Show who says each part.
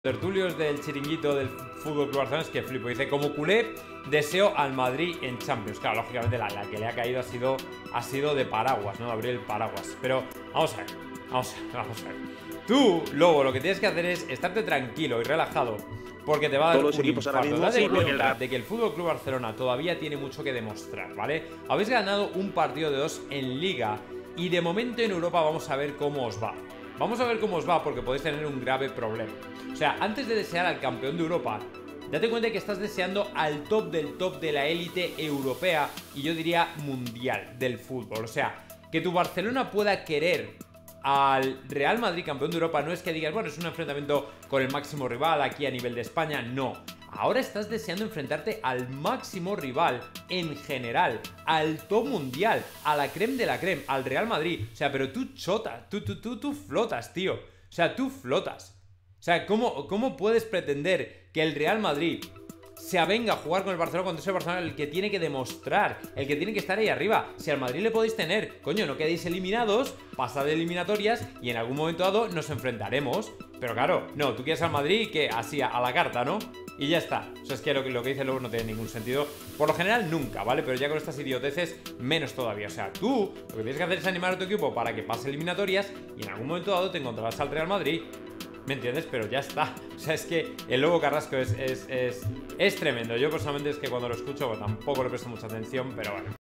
Speaker 1: Tertulios del chiringuito del Fútbol Club Barcelona es que flipo. Dice, como culé, deseo al Madrid en Champions. Claro, lógicamente la que le ha caído ha sido de paraguas, ¿no? De abrir el paraguas. Pero vamos a ver. Tú, Lobo, lo que tienes que hacer es estarte tranquilo y relajado, porque te va a dar un infarto. Date cuenta de que el Fútbol Club Barcelona todavía tiene mucho que demostrar, ¿vale? Habéis ganado un partido de 2 en Liga y de momento en Europa vamos a ver cómo os va. Vamos a ver cómo os va porque podéis tener un grave problema. O sea, antes de desear al campeón de Europa, date cuenta que estás deseando al top del top de la élite europea y yo diría mundial del fútbol. O sea, que tu Barcelona pueda querer al Real Madrid campeón de Europa no es que digas, bueno, es un enfrentamiento con el máximo rival aquí a nivel de España, no. Ahora estás deseando enfrentarte al máximo rival en general, al top mundial, a la creme de la creme, al Real Madrid. O sea, pero tú chotas, tú flotas, tío. O sea, tú flotas. O sea, ¿cómo puedes pretender que el Real Madrid se avenga a jugar con el Barcelona cuando es el Barcelona el que tiene que demostrar, el que tiene que estar ahí arriba? Si al Madrid le podéis tener, coño, no quedéis eliminados, pasad de eliminatorias y en algún momento dado nos enfrentaremos. Pero claro, no, tú quieres al Madrid que así a la carta, ¿no? Y ya está. O sea, es que lo que dice Lobo no tiene ningún sentido. Por lo general nunca, ¿vale? Pero ya con estas idioteces, menos todavía. O sea, tú lo que tienes que hacer es animar a tu equipo para que pase eliminatorias y en algún momento dado te encontrarás al Real Madrid. ¿Me entiendes? Pero ya está. O sea, es que el Lobo Carrasco es tremendo. Yo personalmente es que cuando lo escucho, pues, tampoco le presto mucha atención, pero bueno.